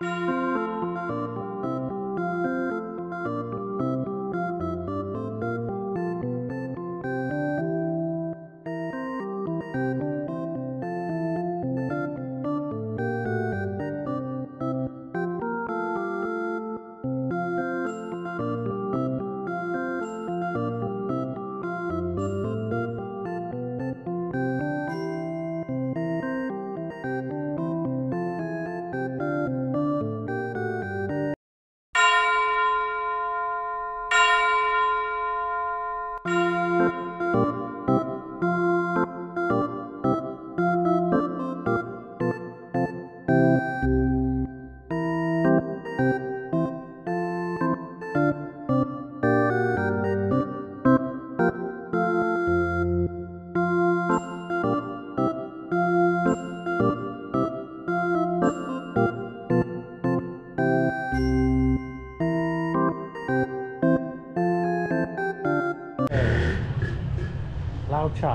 Lao chả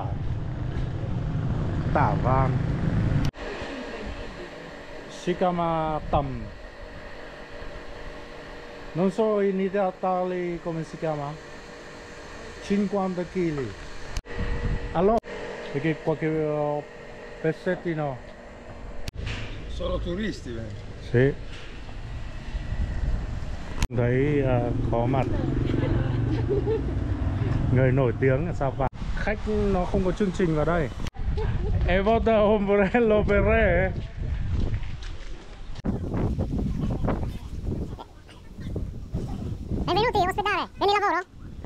tả van si chiama tam, non so in Italia come si chiama, 50 kg. Allora perché qualche pezzettino Solo turisti về. sì. Thấy có mặt người nổi tiếng ở Sapa. Khách nó không có chương trình vào đây. E vota ombrello per re. Benvenuti in ospedale, vieni lavoro?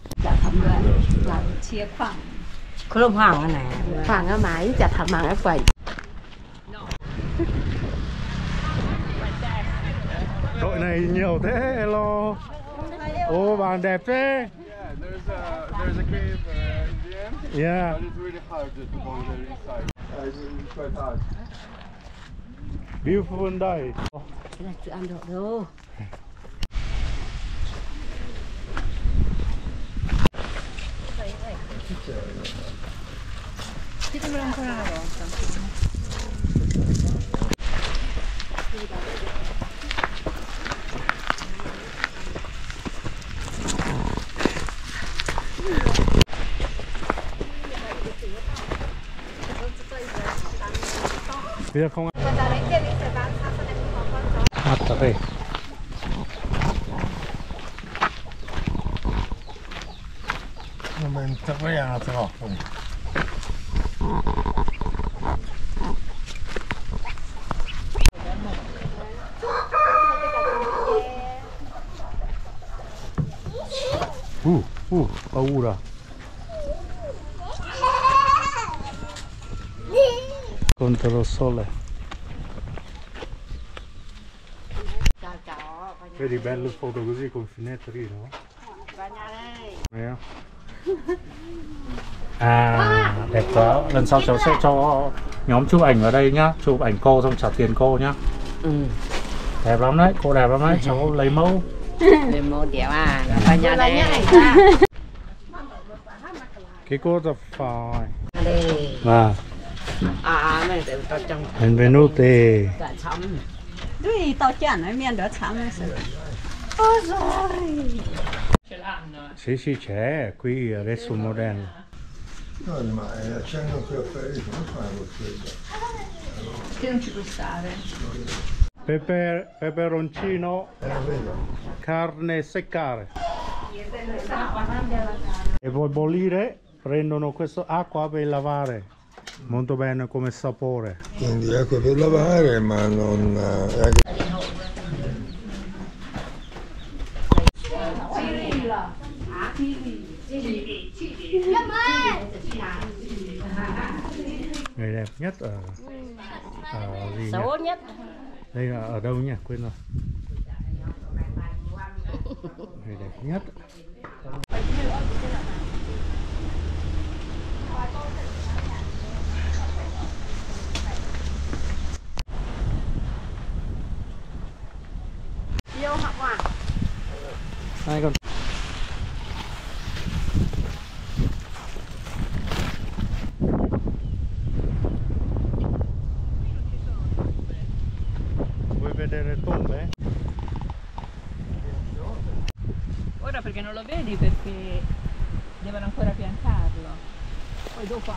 Chia khoảng. Có lúc hoàng cái này. Khoảng ở máy chả thầm mạng vậy. Đội này nhiều thế hello. Ô bạn đẹp thế. There's a cave in the end. Yeah. But it's really hard to go there inside. It's quite hard. Beautiful day. Cái này chưa ăn được đâu. Chiedemelo ancora una volta. Bây giờ không ăn. Mặt cà phê. Men tappar gärna tomaten. Paura. Contro il sole. Vedi bello il foto così con finettri, no? À, đẹp quá. Lần sau cháu sẽ cho nhóm chụp ảnh vào đây nhá. Chụp ảnh cô xong trả tiền cô nhá. Đẹp lắm đấy, cô đẹp lắm đấy. Cháu lấy mẫu. Lấy mẫu đẹp à. Vào nhà đây. Che cosa fai? Đây. Va. À, mày tự tao trong. Benvenuti. Cả chấm. Lui tao chán ở miền đó chán rồi. Ôi giời. Sì, sì, c'è, qui adesso moderno. No, ma accendono qui a Parigi, come fanno questo? Che non ci puoi stare. Peperoncino, Vedo. carne seccare. E vuoi bollire? Prendono questa acqua per lavare. Molto bene come sapore. Quindi acqua per lavare, ma non... Người đẹp nhất ở gì nhỉ? Xấu nhất. Đây là ở đâu nhỉ? Quên rồi. Người đẹp nhất. Yêu học à? Hai con. Vuoi vedere vedere tombe? Ora perché non lo vedi perché devono ancora piantarlo. Poi dopo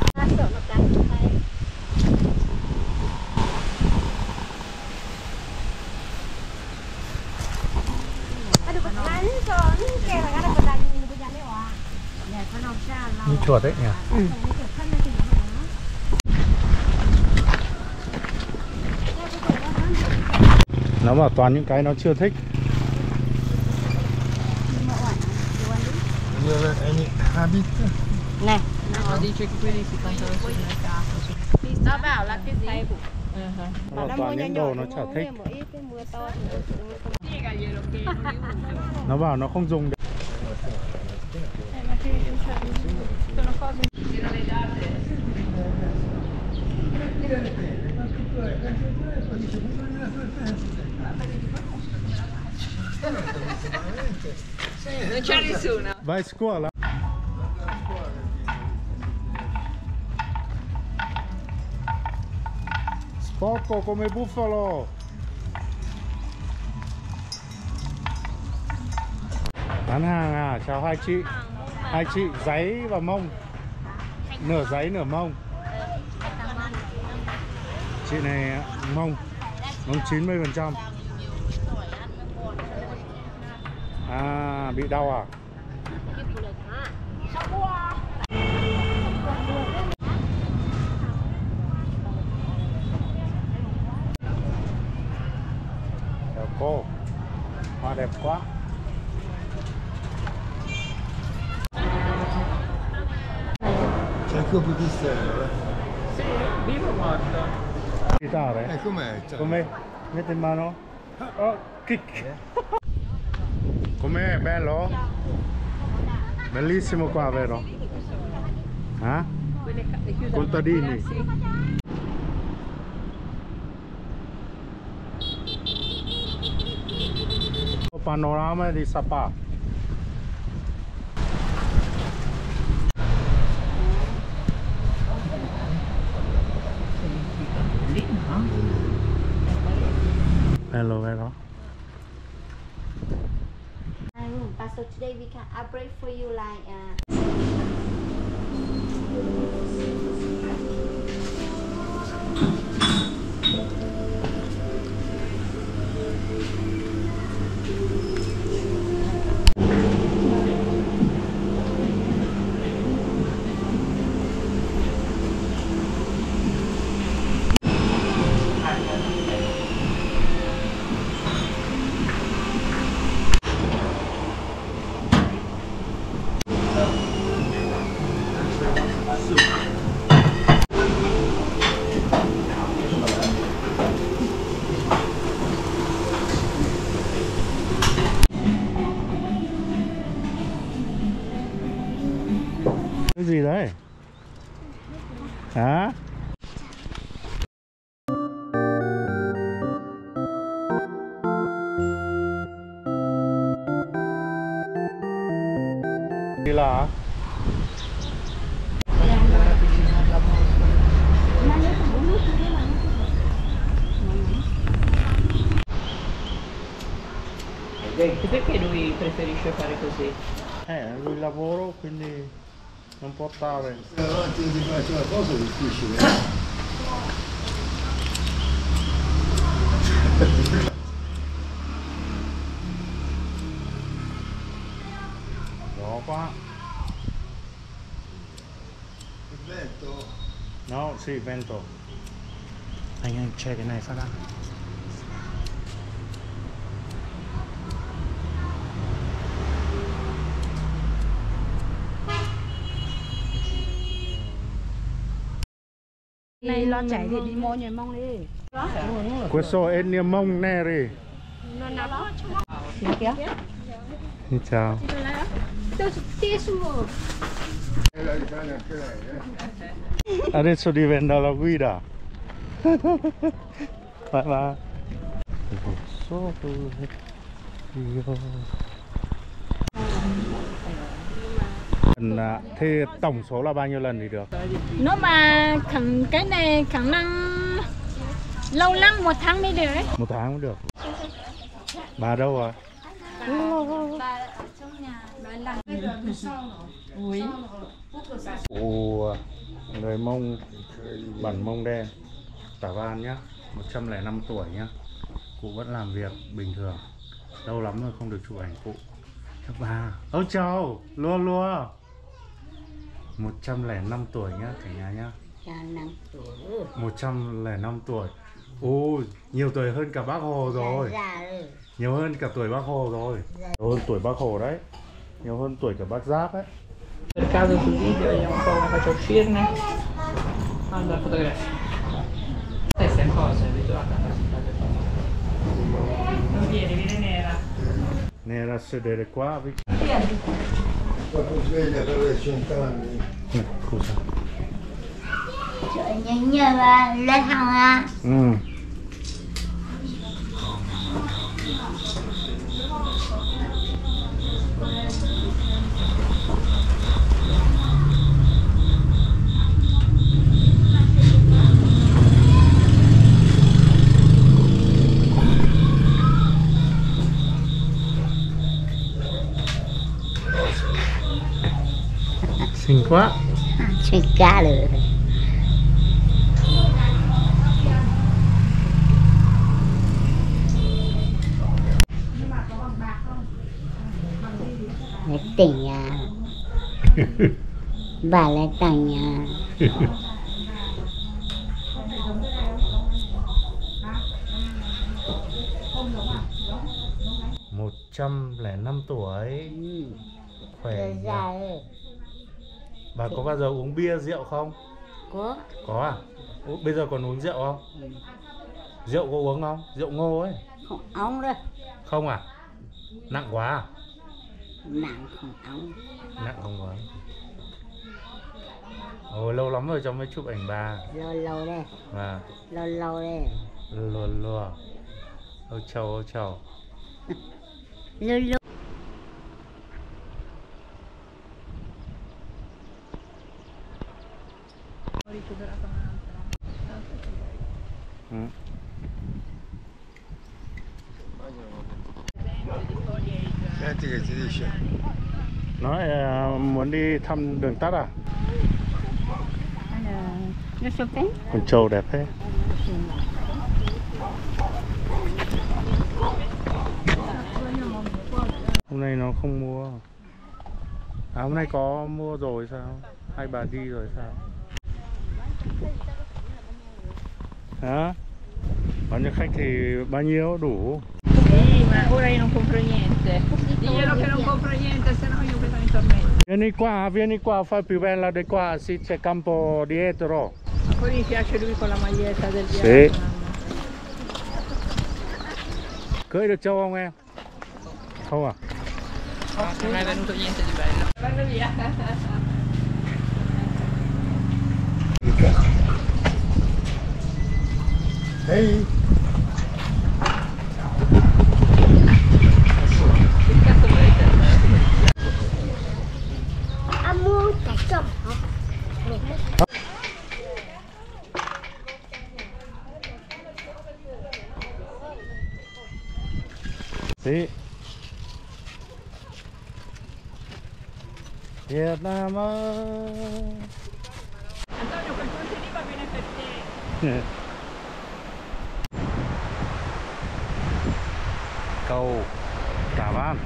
Như chuột đấy nhỉ? Nó bảo toàn những cái nó chưa thích. Any habit? Nè, no, dice che quelli si contano sul mercato. nó bảo là cái gì? Nó bảo toàn những đồ nó chả thích. Spiegaglielo che non li uso. Nó bảo nó không dùng được. Ma che sono cose. Tiro le date. Non c'è nessuno. Vai a scuola? Sporco come bufalo. Bán hàng à? Chào hai chị. Hai chị giấy và mông. Nửa giấy nửa mông. Chị này mông 90%. À, bị đau à? Chào cô. Hoa đẹp quá. C'è anche un pipistrello, Vivo o morto? Chitarre? com'è? Come? Metti in mano? Oh, kick! Com'è? Bello? Bellissimo qua, vero? Eh? Contadini. Panorama di Sapa. Hello, hello. So today we can upgrade for you like Cái gì đấy? Hả? Đi là Perché lui preferisce fare così? lui lavoro, quindi non può stare. Davanti di fare una cosa è difficile. Gió quá. Vento? No, sì, vento. Anh che cái này phát ra. Này lo chảy thì đi mua nhồi mông đi. Questo è limon neri. Ciao. E la rifai anche lei, Adesso diventa la guida. Va. Thế tổng số là bao nhiêu lần thì được? Nếu mà cái này khả năng lâu lắm 1 tháng mới được đấy. 1 tháng cũng được. Bà đâu rồi? Bà ở trong nhà. Bà làm. Ồ, người Mông, bản Mông đen, Tả Văn nhá, 105 tuổi nhá. Cụ vẫn làm việc bình thường. Lâu lắm rồi không được chụp ảnh cụ. Các bà, ôi chào, lua lua. 105 tuổi nhá, cả nhà nhá. 105 tuổi. Ôi, nhiều tuổi hơn cả bác Hồ rồi. Nhiều hơn cả tuổi bác Hồ rồi. Nhiều hơn tuổi bác Hồ đấy. Nhiều hơn tuổi cả bác Giáp ấy. Per caso sul video vediamo un po' come faccio a uscirne. Allora, fotografia. Questa è cosa, abituata a non viene nera. Nera sedere qua. Dopo sveglia per le 100 anni. Scusa. Trời nhớ bà lên hàng à. Ừ. Xinh quá. Xinh cá được. Lấy tỉnh à. Bà lấy tỉnh à. 105 tuổi. Khỏe nhỉ? Già ơi. Bà có bao giờ uống bia rượu không? Có. Có à? Bây giờ còn uống rượu không? Rượu có uống không? Rượu ngô ấy. Không ống đâu. Không à? Nặng quá à? Nặng không ống. Nặng không quá. Ôi lâu lắm rồi cháu mới chụp ảnh bà. Lâu đây. Và Lâu đây. lùa. Ôi chào. Lâu. Ho ricuperato un'altra. Ừ. Senti che ti dice? Nói muốn đi thăm đường tắt à? Nó shopping. Con trâu đẹp thế. Hôm nay nó không mua. À hôm nay có mua rồi sao? Hai bà đi rồi sao? Hả? Bao nhiêu khách thì bao nhiêu đủ. Sì, ma ora io non compro niente. Diglielo che non compro niente, se no io vedo in tormento. Vieni qua, fai più bella di qua, sì c'è campo dietro. Poi mi piace lui con la maglietta del Sì. viaggio. Cưỡi được trâu không em? Không à? Non è venuto niente di bello. Vado via. Ehi? Che cazzo volete? Amu tại chồng hả? Sì. Vietnam ơi. Antonio, quel ponte lì va bene per te. Cầu Tả Văn.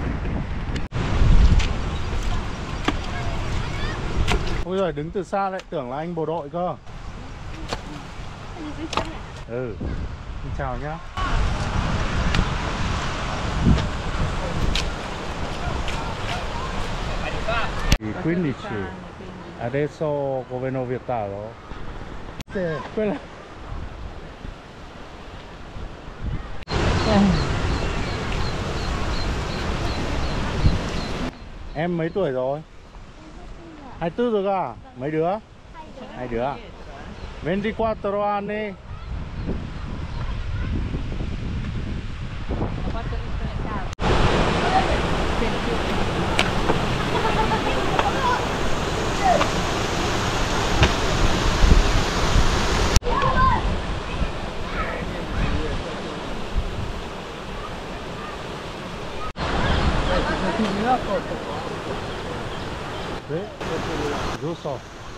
Ôi giời, đứng từ xa lại tưởng là anh bộ đội cơ. Ừ. Xin chào nhá. I 15 adesso governo vietato. Quella Em mấy tuổi rồi? 24 rồi cơ à? Mấy đứa? Hai đứa à? 24 anni. Ho fatto tutto nel caso. Dopo. Sì, giusto.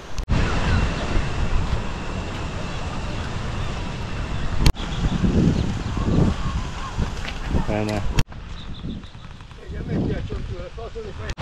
Bene. E a me piacciono più le foto di fai.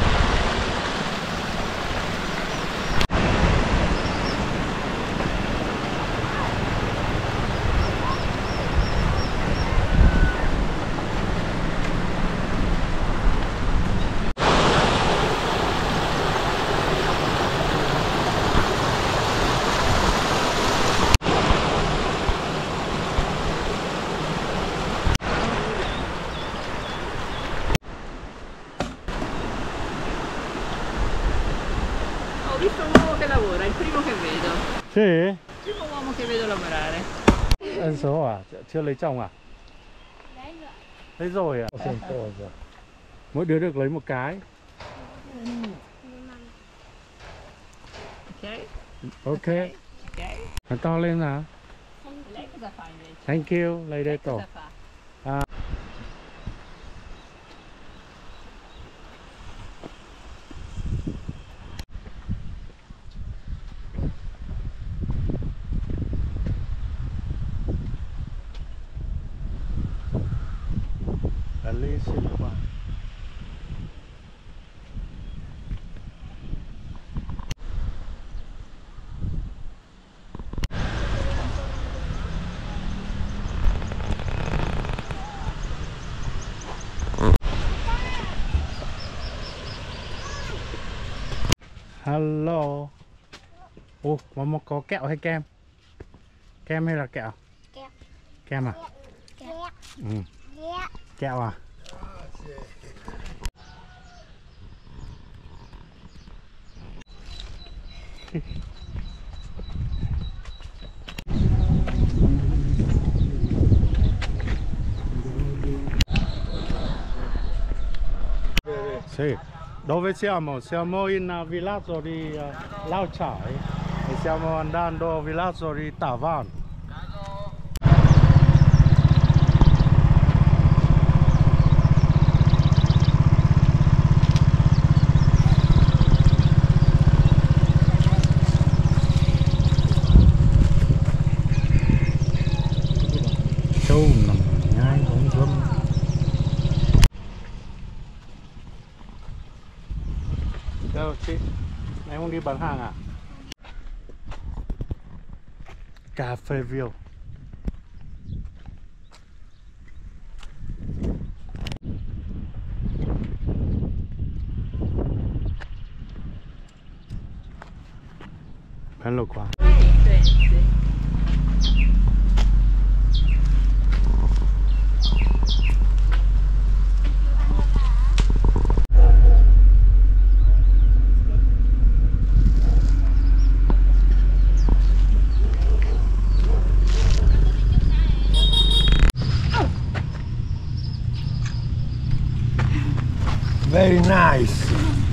Ho visto un uomo che lavora, è il primo che vedo. Sì? Il primo uomo che vedo lavorare. Anh số à? Chưa lấy chồng à? Lấy rồi à? Mỗi đứa được lấy một cái. Ok? Ok. Ok. Nó to lên nào. Lei cosa fa invece? Thank you, l'hai detto. Cosa fa? Bellissimo qua. Hello. Ồ, mà có kẹo hay kem? Kem hay là kẹo? Kẹo. Kem à? Kẹo. Ừ. Kẹo à? Sì. Dove siamo? Siamo in villaggio di Lao Chai e stiamo andando al villaggio di Tavan. Châu nằm ngay bóng râm. Đâu chị, em không đi bán hàng à? Cà phê Ville. Bello qua. Very nice.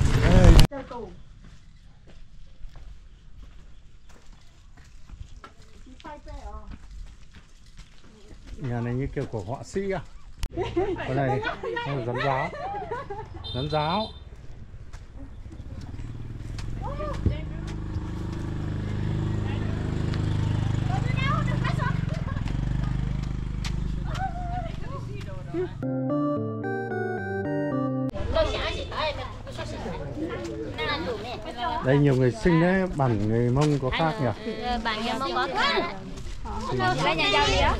Nhà này như kiểu của họa sĩ à? Cái này không phải rắn ráo. Rắn ráo. Đây nhiều người sinh đấy, bản người Mông có khác nhỉ? Bạn nhà Mông có khác. Đây nhà giàu gì đó?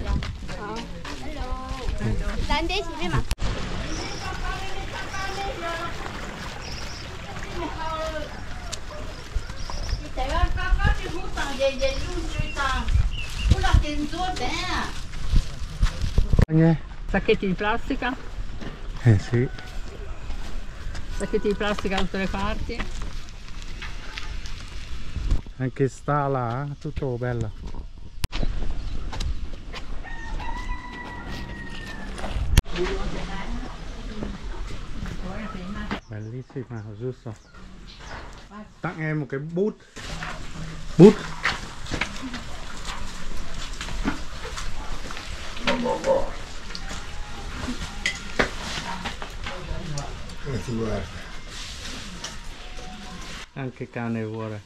Là anh đi chị mà. Anh ơi. Sacchetti di plastica. Sì. Sacchetti di plastica da tutte le parti. Anche sta là, tutto bello. Bellissima, giusto. Tặng em một cái bút. Bút. Ti guarda. Anche cane vuole.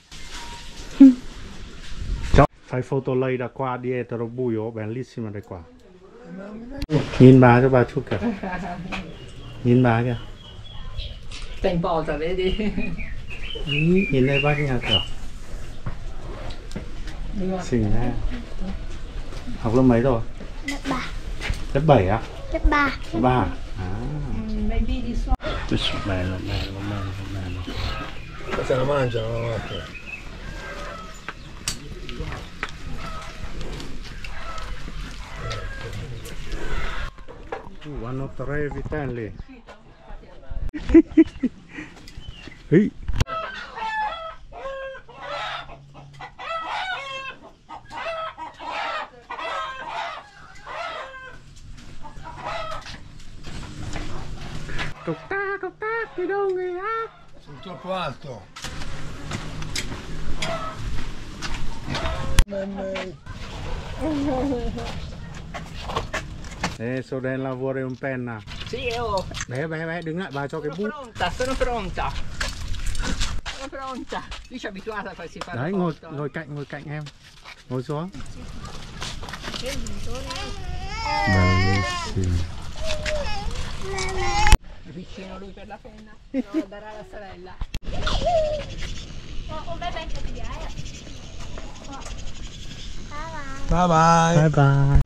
Fai foto lei da qua dietro buio, bellissima da qua. Nhìn bà cho bà chụp kìa. Nhìn bà kìa. Tem pausa, vedi? Nhìn đây bác nhà cửa. Xinh ha. Học lớp mấy rồi? Lớp 3. Lớp 7 á? Lớp 3. Lớp 3 à? Maybe this one. Bello. Se la mangiano la notte. Hanno 3 vitelli. Ehi. Cốc tác đi đâu người ác. Sono troppo alto. Ê, số đen là vua đây un penna. Sì, oh. Bé, đứng lại bà cho cái bút. Sono pronta. Sono pronta. Io ci abituata a farsi fare Đấy, foto. ngồi cạnh em. Ngồi xuống. Vicino lui per la penna. No, lo darà alla sorella. Bye bye. Bye bye.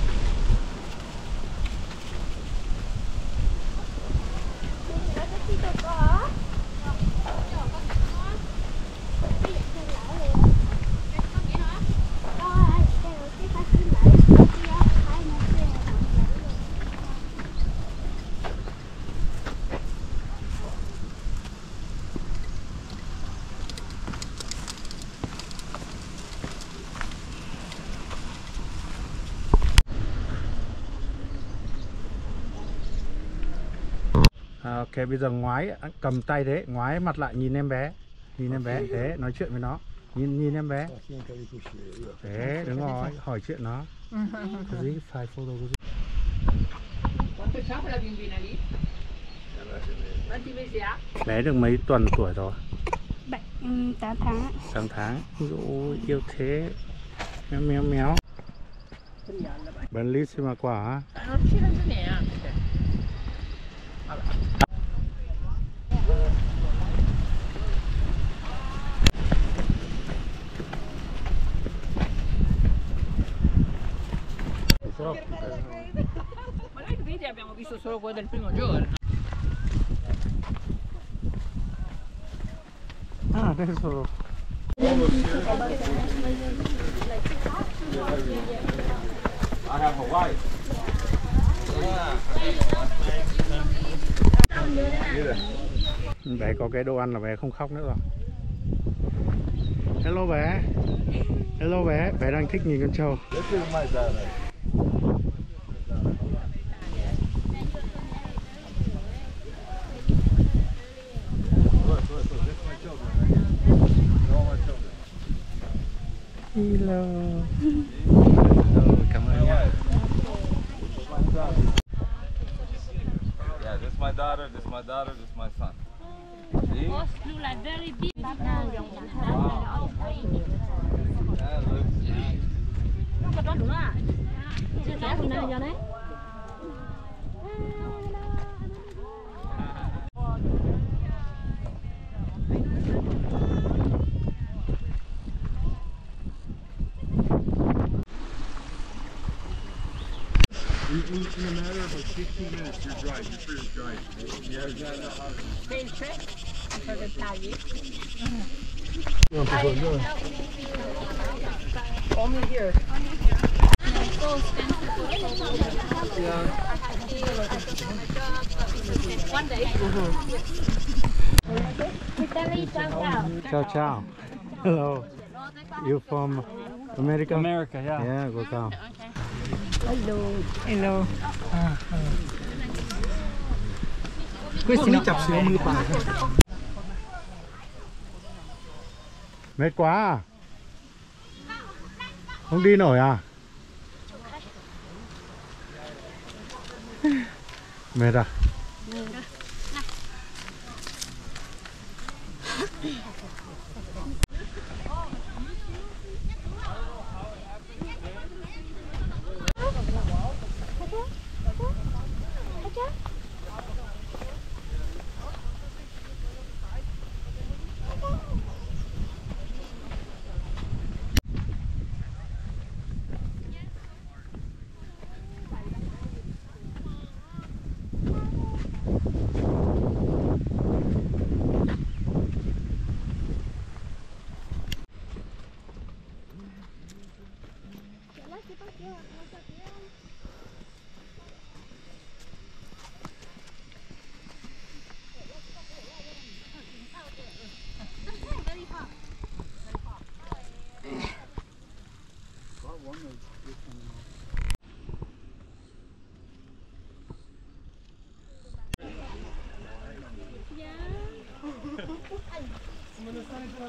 Ok, bây giờ ngoái, cầm tay thế, ngoái mặt lại nhìn em bé. Nhìn em bé, thế, nói chuyện với nó. Nhìn em bé. Thế, đúng rồi, hỏi chuyện nó. Così fai foto così. Quanto c'ha quella bambina lì? Quanti mesi ha? Bé được mấy tuần tuổi rồi? 8 tháng. 8 tháng. Ôi, yêu thế. Méo. Bellissima qua hả? Non ci rende neanche. Ma noi vedi abbiamo visto solo quello del primo giorno. Ah, adesso... Bé có cái đồ ăn là bé không khóc nữa rồi. Hello bé. Hello bé. Bé đang thích nhìn con trâu. Hello. Cảm ơn nha. Yeah, this is my daughter, this is my daughter, this is my son. See? Look like very big. Yeah, looks nice. Không có đó đúng à? Chưa thấy hôm nay giờ đấy. In a matter of like 15 minutes, you're dry. You're free of dry. Pesce? Per dettagli? Only here. One day. Ciao. Hello. You from America? America, yeah. Yeah, welcome. Hello. Questi no. Mệt quá à? Không đi nổi à? Mệt à?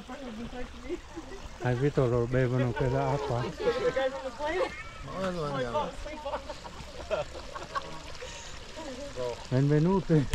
Hai visto loro bevono quella acqua? Benvenuti.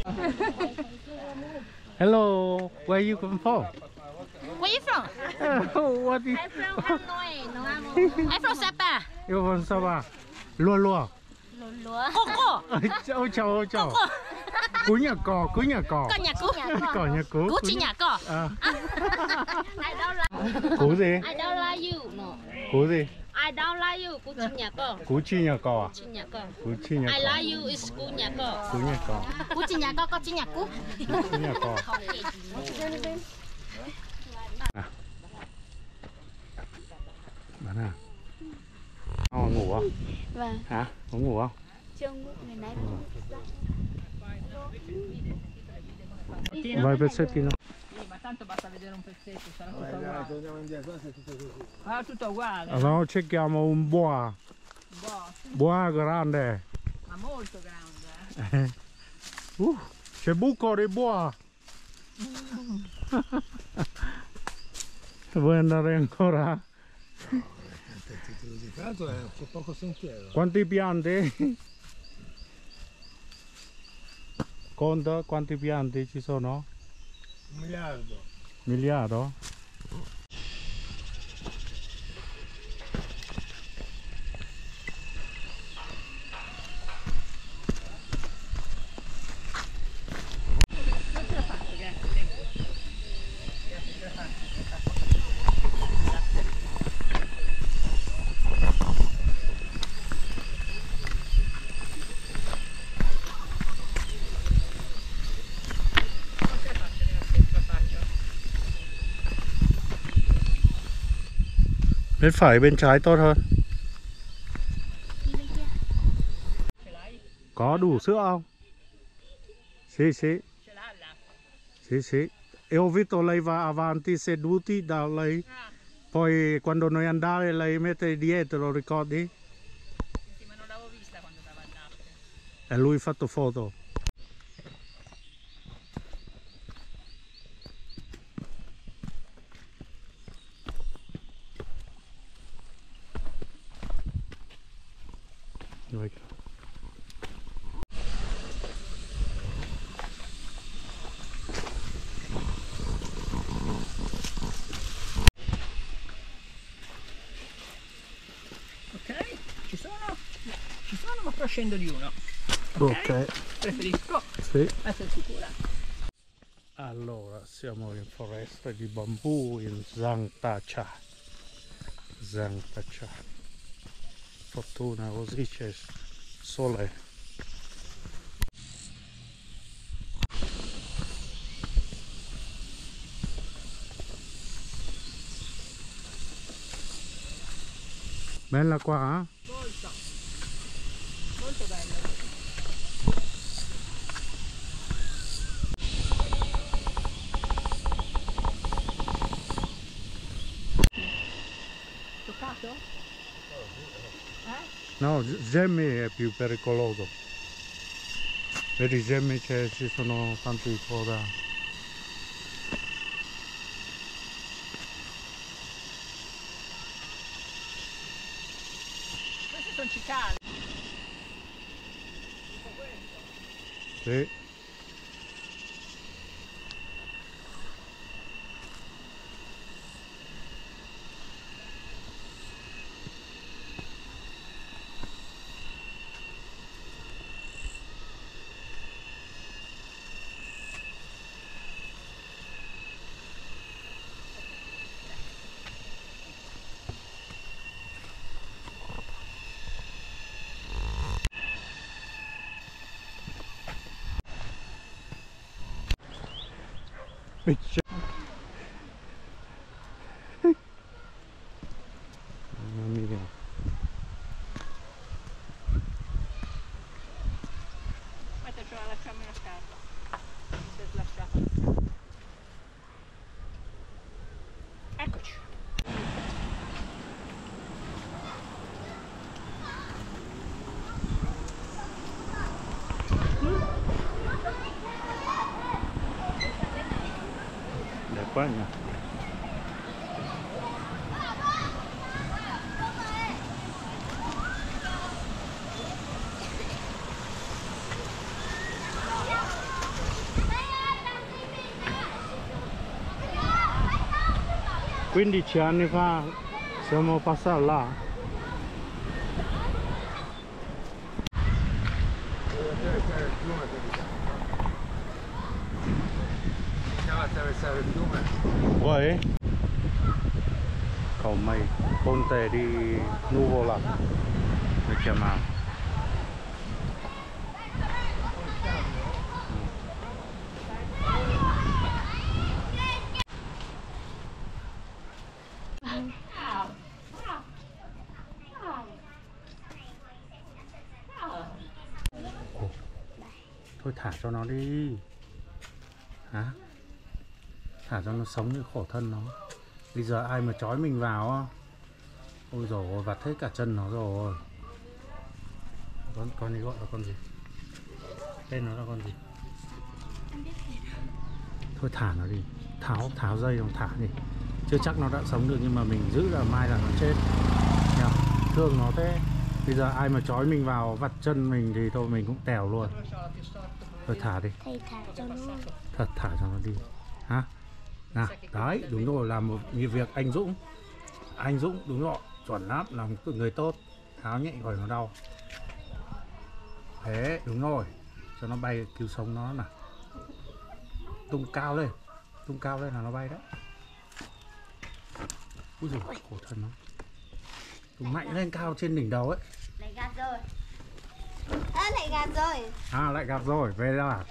Hello, where you come from? Where you from? What is... I'm from Hanoi. I'm from Sapa. You from Sabah? Lua lua. Coco. Ôi chào, chào. Cú nhà cò. Con nhà cú. Cò nhà cú. Cú chi nhà cò. À. I don't like. Cú gì? I don't like you. No. Cú gì? I don't like you. Cú chi nhà cò. Cú chi nhà cò à? Chi nhà cò. Cú chi nhà I cò. like you is cú nhà cò. Cú nhà cò. Cú chi nhà cò, con chi nhà cú. Cú nhà cò. À. Bạn à? Ngủ không? Vâng. Hả? Có ngủ không? Chưa ngủ ngày nay. Vai pezzettino. Ma tanto basta vedere un pezzetto, sarà tutto uguale. Ah, tutto uguale. Allora cerchiamo un boa. Boa grande. Ma molto grande. C'è buco di boa. Vuoi andare ancora? C'è poco sentiero. Quanti pianti? Conta quanti pianti ci sono? 1 miliardo. Miliardo? Bên phải bên trái tốt hơn. Có đủ sữa không? Sì, sì. Sì, sì. E ho visto lei va avanti seduti da lei. Poi quando noi andare lei mette dietro, ricordi? Sì, ma non l'avevo vista quando dava il latte. E lui ha fatto foto. Ok, ci sono, ma però scendo di uno. Ok. Preferisco Sì. essere sicura. Allora, siamo in foresta di bambù in Zangtacha. Zangtacha. Fortuna, così c'è sole. Bella qua, eh? Molto. Molto bello. Toccato? No, Gemmi è più pericoloso. Vedi, Gemmi ci sono tanti foda. Questi sono cicale. Sì. Mamma mia. Aspetta, ce la lasciamo in scarpa. Si è slasciata. Eccoci. Đẹp quá nhỉ. Quindi ci anni fa siamo passati là. Possiamo attraversare il fiume. Vuoi? Cầu mây, Ponte di Nuvola được chiamano. Thôi thả cho nó đi. Hả? Thả cho nó sống như khổ thân nó. Bây giờ ai mà trói mình vào á. Ôi dồi ôi, vặt hết cả chân nó rồi. Con này gọi là con gì? Tên nó là con gì? Thôi thả nó đi. Tháo dây không, thả đi. Chưa chắc nó đã sống được, nhưng mà mình giữ là mai là nó chết. Thương nó thế. Bây giờ ai mà trói mình vào vặt chân mình thì thôi mình cũng tèo luôn. Thôi thả đi. Thầy thả cho nó. Thật thả cho nó đi. Hả? Nào, đấy, đúng rồi, làm một việc anh Dũng. Anh Dũng, đúng rồi, chuẩn lắm, làm một người tốt. Tháo nhẹ khỏi nó đau. Thế, đúng rồi. Cho nó bay, cứu sống nó nào. Tung cao lên là nó bay đấy. Úi dồi, khổ thân nó. Tung mạnh lên cao trên đỉnh đầu ấy. Lại gạt rồi. Lại gạt rồi. À, lại gặp rồi, về ra.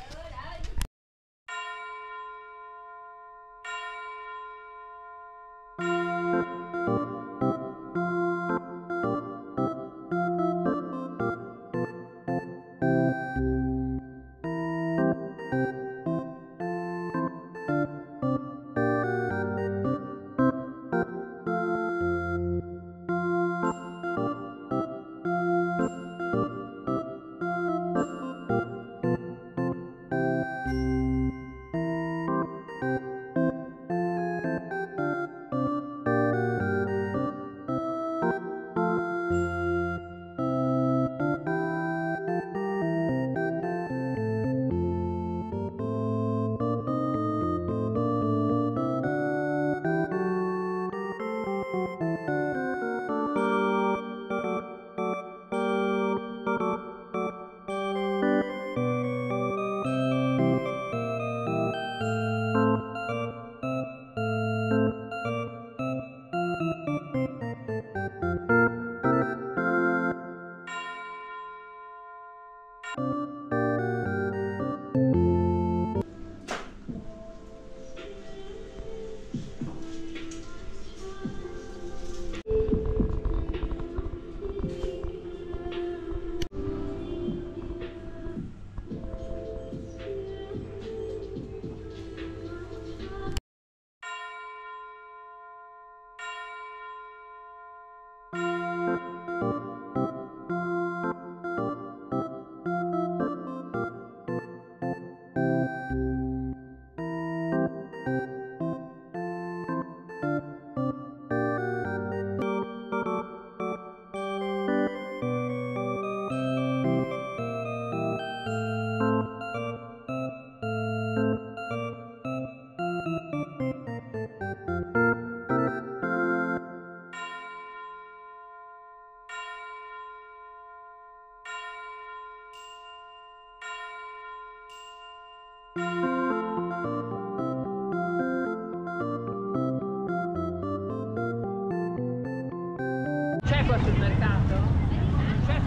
C'è qua sul mercato? C'è.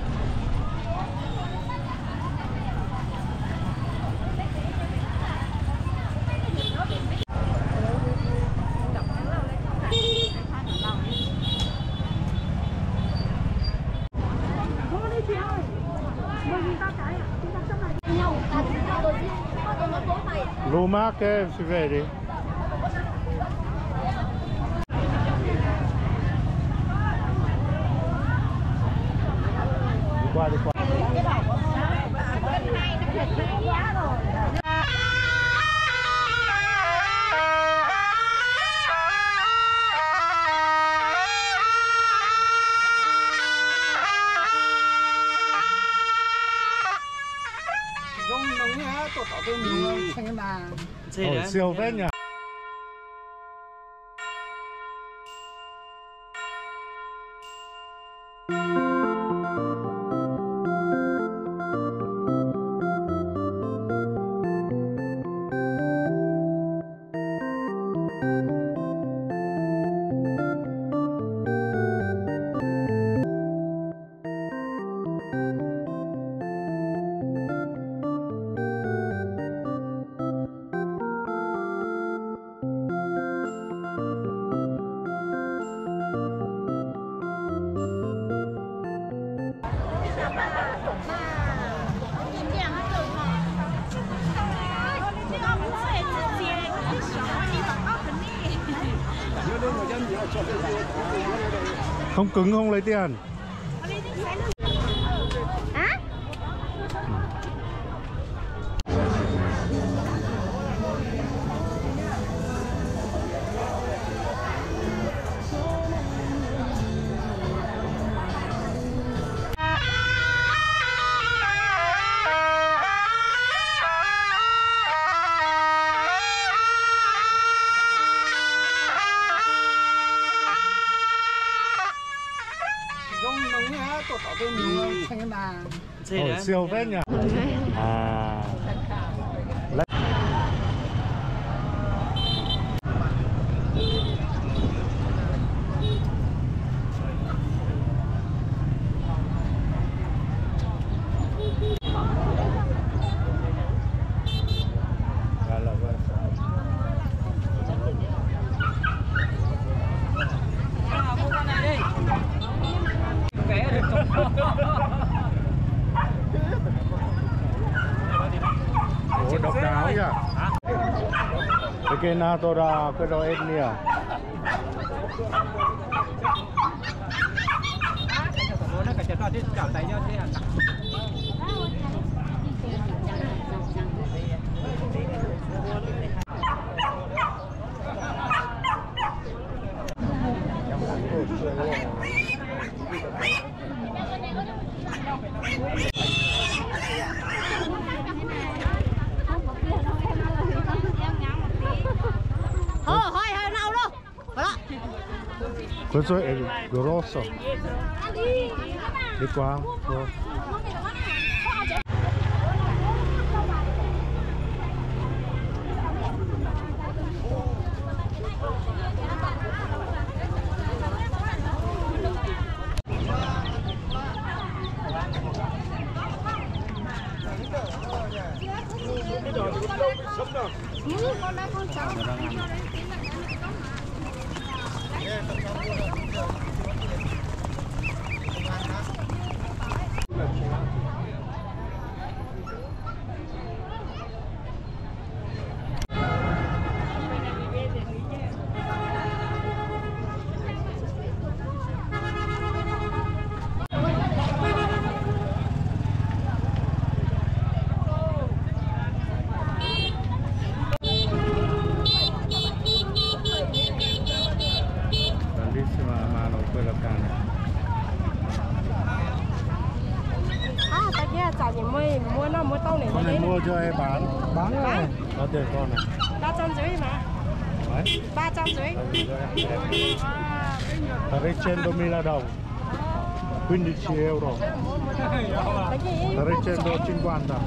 Lumache, si vedi? Di qua, di qua. Siêu phết nhỉ. Không cứng không lấy tiền. Ôi, siêu phết nhỉ. À. Ủa, độc đáo nhỉ? Cái nào tôi ra cái đó em nè. Questo è grosso. Di qua. Con này mua cho em bán rồi. Có tiền con này 350 mà. Đấy. 350. 300.000 đồng. 15 euro. 350.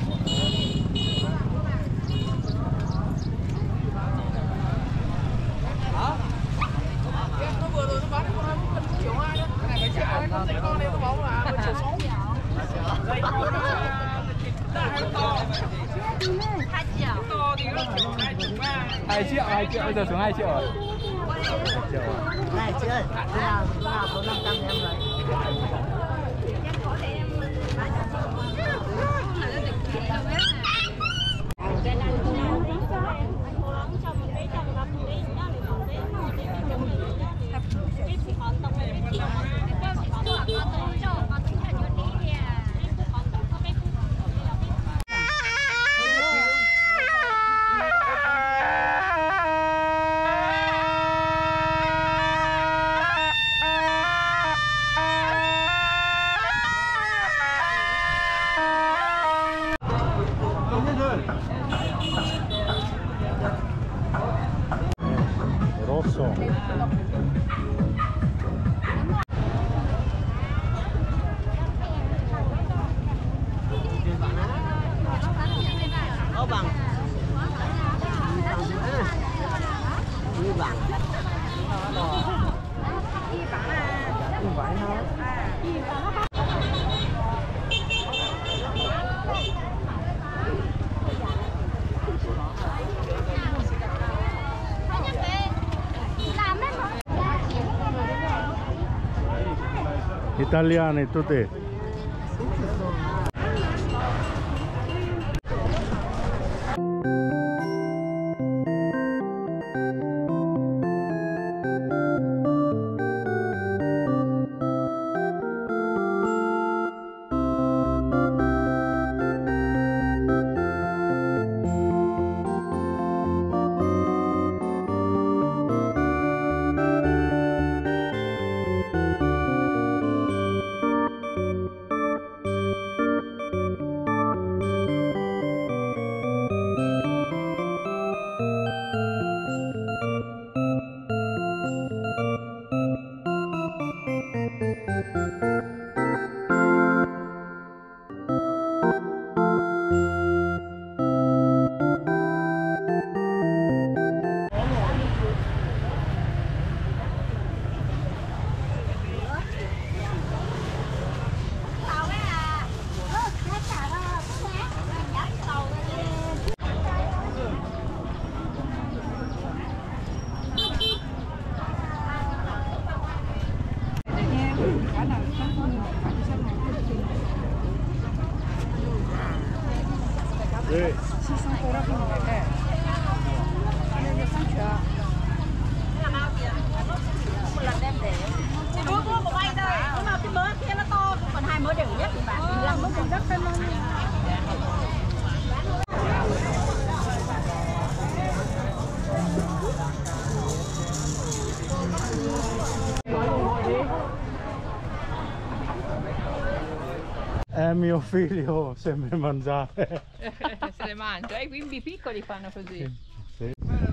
Hai triệu, bây giờ xuống 2 triệu rồi. 2 triệu à? Này chị ơi, thế nào có 500 em lấy. Rosso. Ô bằng. Như bằng. Italiani tutti. 네. Bữa mua một bay thôi, nhưng mà cái mớ kia nó to, còn hai mớ đều nhất thì bạn làm mớ còn rất cân non. È mio figlio se mi mangiare. Se le mangia. I bimbi piccoli fanno così. Sì.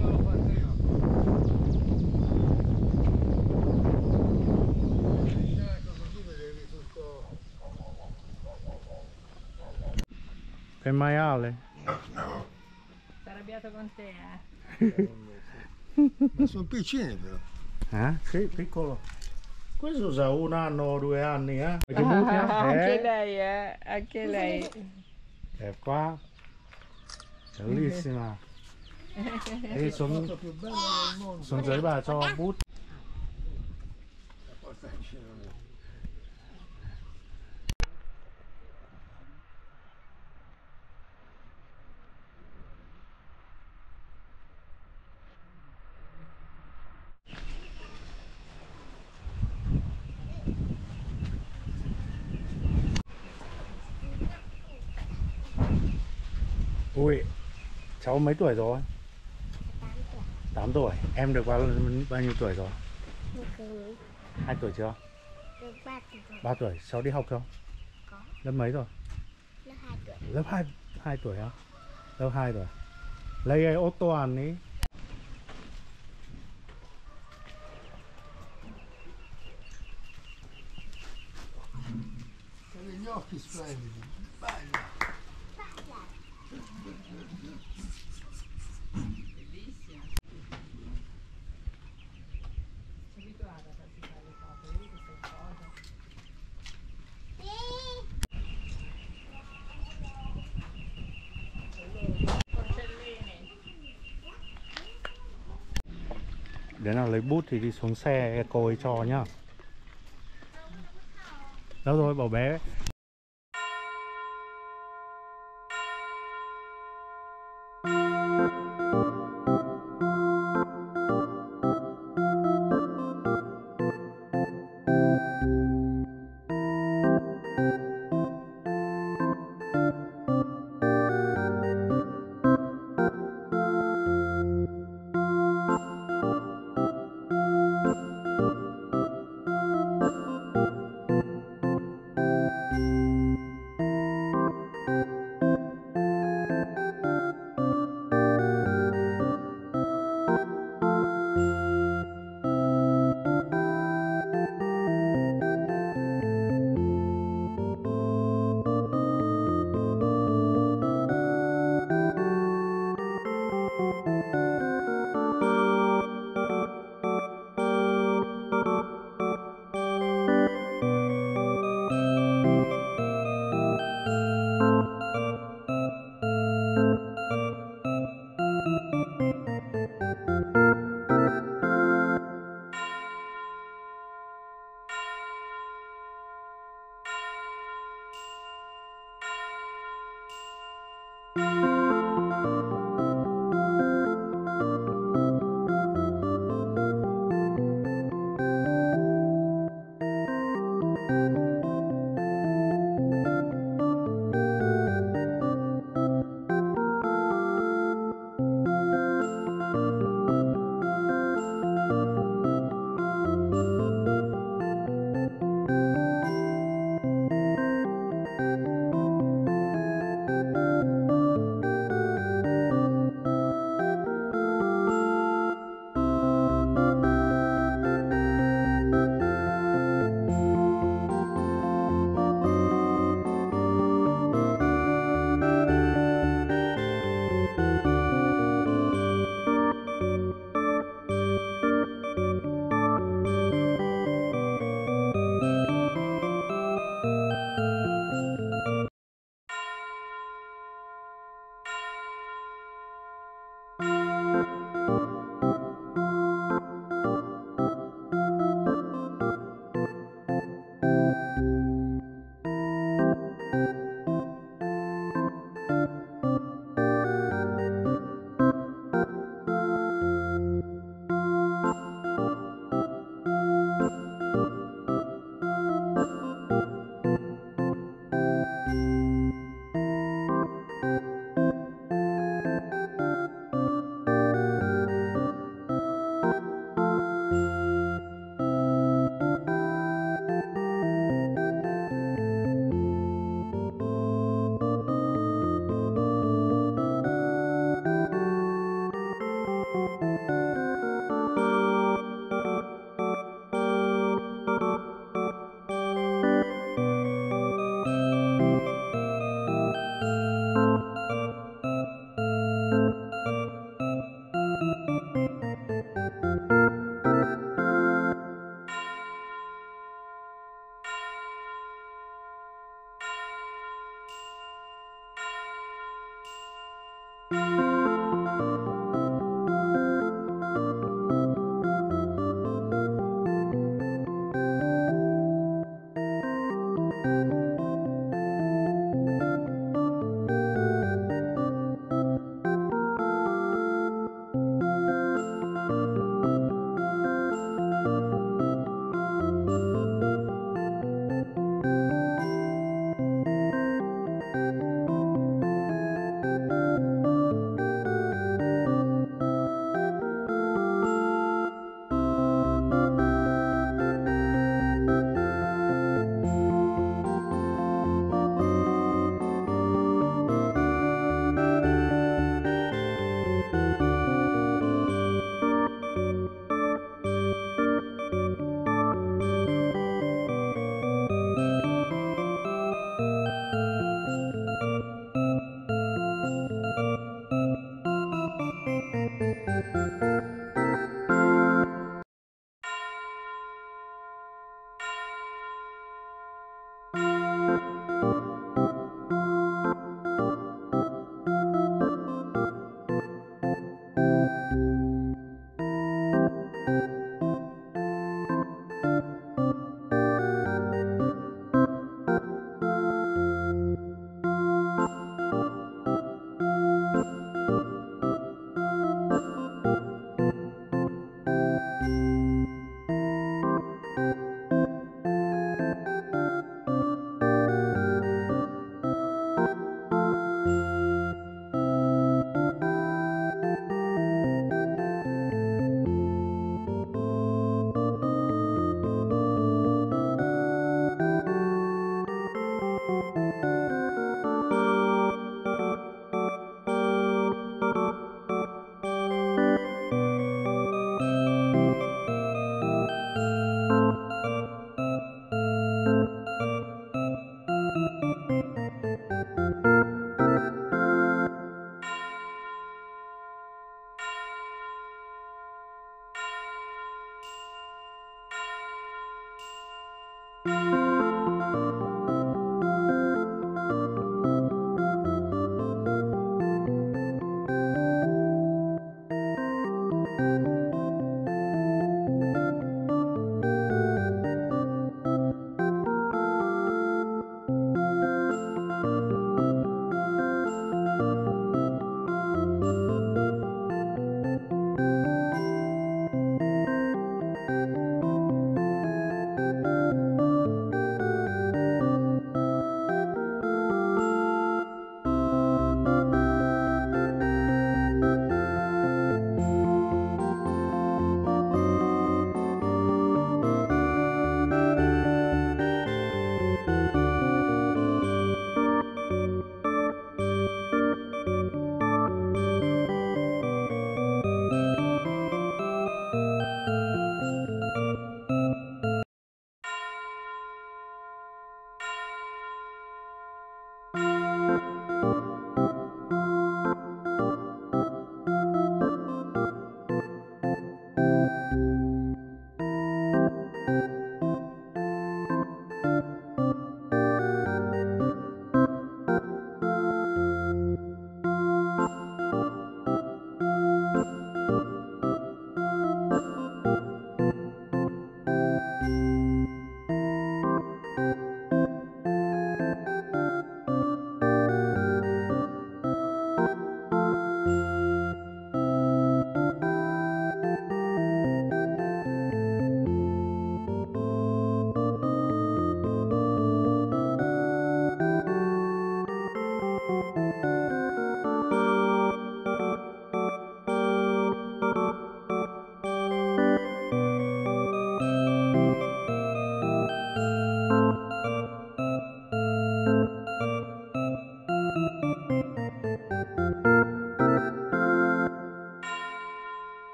Che maiale? Sta arrabbiato con te, eh? Ma sono piccini però. Sì, piccolo. Questo sa 1 anno o 2 anni, eh? Anche lei, anche lei. È qua. Bellissima. E sono già bà cho bút. Ui, cháu mấy tuổi rồi? 8 tuổi. Em được bao nhiêu tuổi rồi? 2 tuổi chưa? Được 3 tuổi rồi. 3 tuổi. Cháu đi học không? Có. Lớp mấy rồi? Lớp 2 tuổi. Lớp 2 tuổi hả? Lớp 2 rồi. Lấy ô tô ăn đi. Gli occhi splendidi, bello. Để nào lấy bút thì đi xuống xe cô ấy cho nhá. Đâu rồi bảo bé.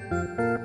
Bye.